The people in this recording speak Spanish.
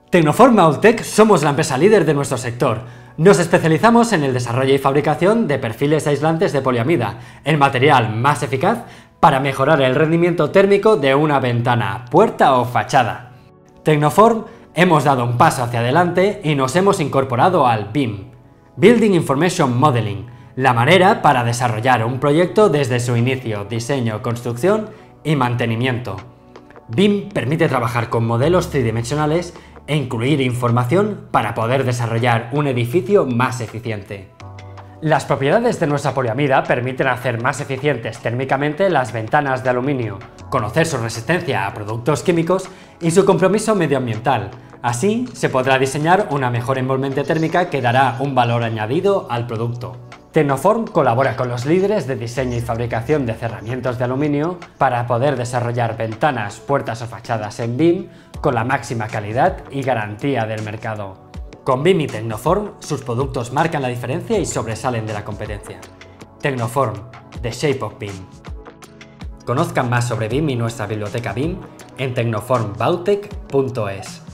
Tecnoform Bautec somos la empresa líder de nuestro sector. Nos especializamos en el desarrollo y fabricación de perfiles aislantes de poliamida, el material más eficaz para mejorar el rendimiento térmico de una ventana, puerta o fachada. Tecnoform hemos dado un paso hacia adelante y nos hemos incorporado al BIM, Building Information Modeling, la manera para desarrollar un proyecto desde su inicio, diseño, construcción y mantenimiento. BIM permite trabajar con modelos tridimensionales e incluir información para poder desarrollar un edificio más eficiente. Las propiedades de nuestra poliamida permiten hacer más eficientes térmicamente las ventanas de aluminio, conocer su resistencia a productos químicos y su compromiso medioambiental. Así, se podrá diseñar una mejor envolvente térmica que dará un valor añadido al producto. Tecnoform colabora con los líderes de diseño y fabricación de cerramientos de aluminio para poder desarrollar ventanas, puertas o fachadas en BIM con la máxima calidad y garantía del mercado. Con BIM y Tecnoform, sus productos marcan la diferencia y sobresalen de la competencia. Tecnoform, The Shape of BIM. Conozcan más sobre BIM y nuestra biblioteca BIM en tecnoformbautec.es.